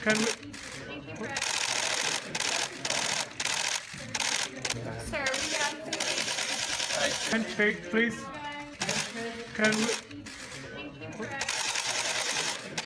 Can we? Thank you, Fred. Sir, we have Handshake, please. Can we?